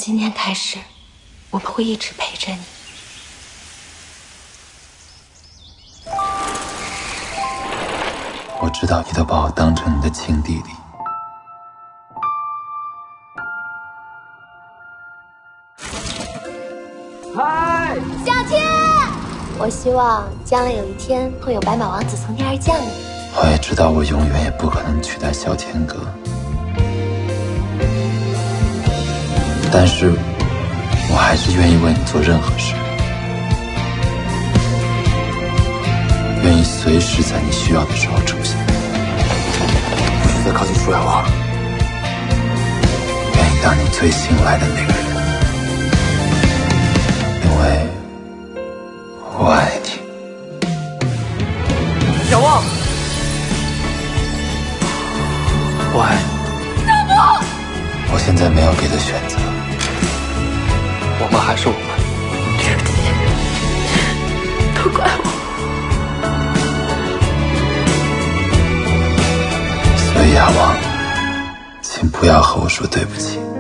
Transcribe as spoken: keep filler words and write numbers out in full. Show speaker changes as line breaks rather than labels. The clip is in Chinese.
今天开始，我们会一直陪着你。
我知道你都把我当成你的亲弟弟。
嗨，
小天，我希望将来有一天会有白马王子从天而降的。
我也知道我永远也不可能取代小天哥，但是我还是愿意为你做任何事，愿意随时在你需要的时候出现。
不许再靠近舒雅王，
愿意当你最信赖的那个人，因为我爱你。
小旺，我爱你。
大伯，
我现在没有别的选择，
我们还是我们。
对不起，都怪我。
所以阿王，请不要和我说对不起。